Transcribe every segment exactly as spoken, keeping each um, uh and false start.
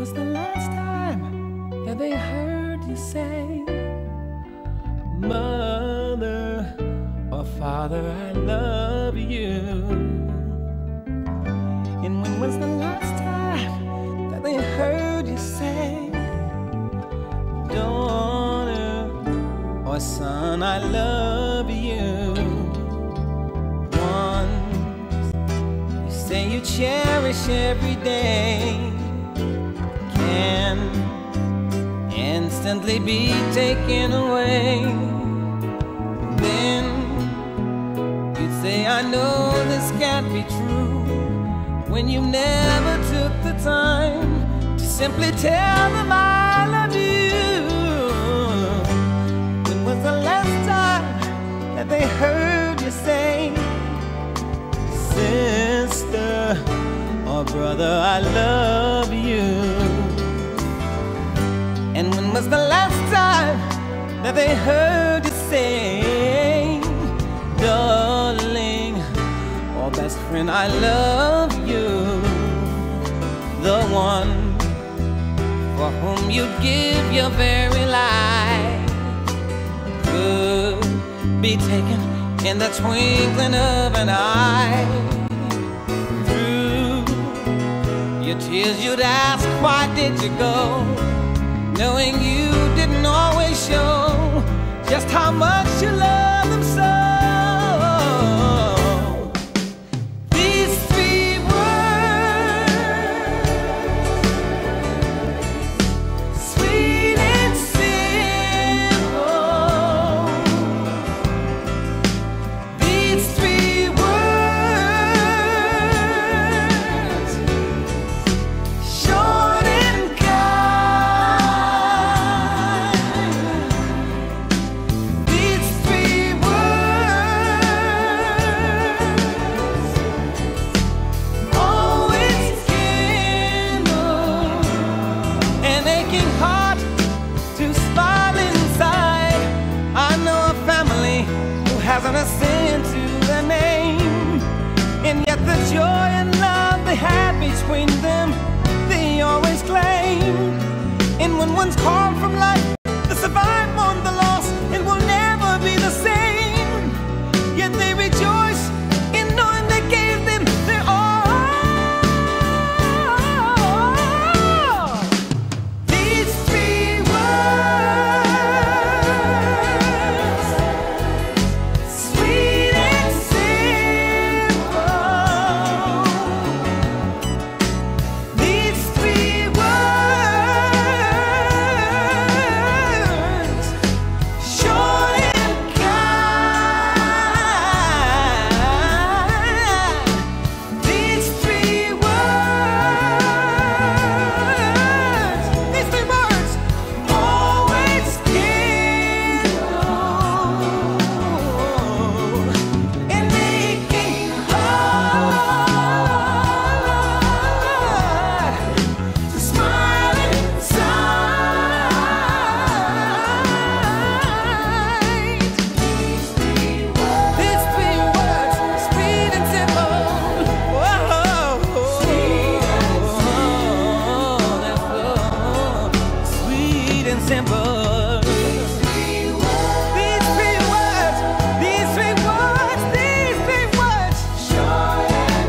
was the last time that they heard you say, Mother or Father, I love you? And when was the last time that they heard you say, Daughter or Son, I love you? Ones you say you cherish every day can instantly be taken away. Then you'd say, I know this can't be true, when you never took the time to simply tell them I love you. When was the last time that they heard you say, Sister or brother, I love you? And when was the last time that they heard you say, Darling or best friend, I love you? The one for whom you'd give your very life could be taken in the twinkling of an eye. Through your tears you'd ask, why did you go? Knowing you didn't always show just how much you love them so. These three words, sweet and simple. These three words, short and hasn't a sin to their name, and yet the joy and love they had between them, they always claim. And when one's called from life, the survive mourn the loss and will never be the same. Yet they rejoice in knowing they gave them their all. These three words, sweet and simple. These three words, short and kind. These three words, these three words, always kindle and making hard to smile inside. These three words, sweet and simple. Whoa, sweet and simple. These three words, these three words, these three words, short and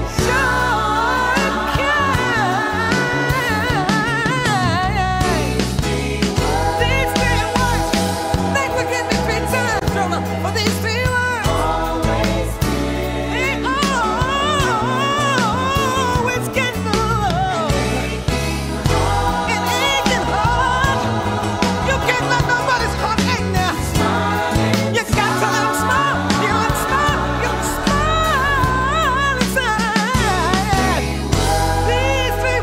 kind. These three words, they forgive me three times, drummer, for these three words. Always they always kindle an aching heart. You can't let nobody's heart ache now. You got to let them smile. You let them smile. You smile inside. These three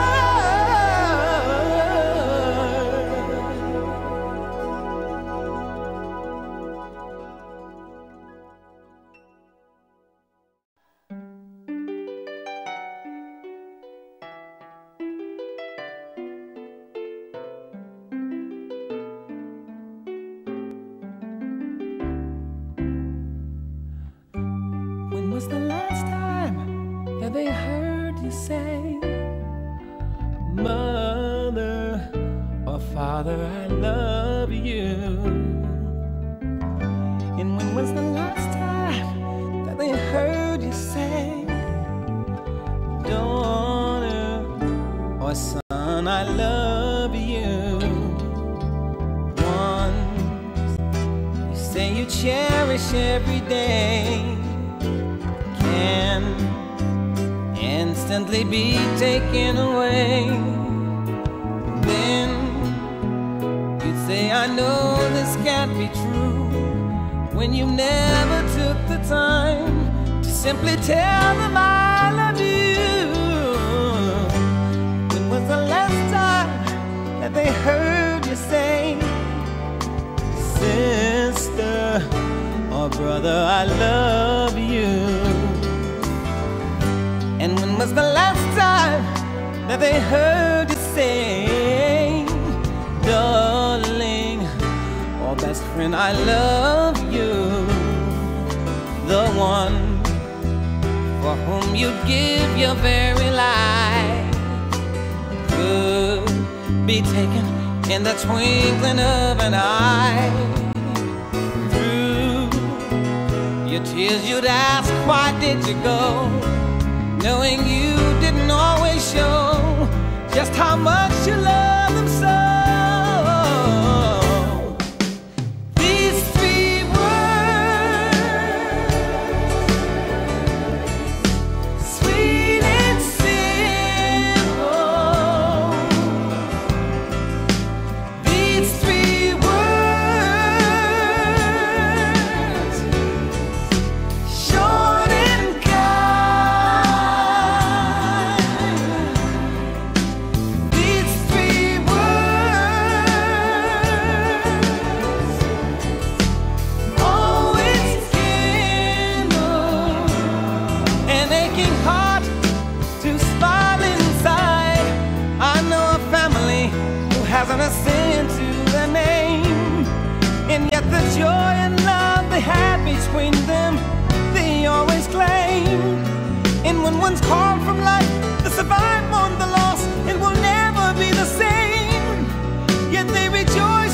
When was the last time that they heard you say, Mother Father, I love you. And when was the last time that they heard you say, daughter or son, I love you? Once you say you cherish every day can instantly be taken away. Then you'd say, I know this can't be true, when you never took the time to simply tell them I love you. When was the last time that they heard you say, sister or brother, I love you? And when was the last time that they heard you say, darling or best friend, I love you? The one for whom you'd give your very life could be taken in the twinkling of an eye. Through your tears you'd ask, why did you go? Knowing you didn't always show just how much you love them so. These three words, sweet and simple. These three words, short and kind. These three words always kindle an aching heart to smile inside. I know a family who hasn't a sin to their name, and yet the joy and love they have between them, they always claim. And when one's called from life, they survive on the loss, it will never be the same. Yet they rejoice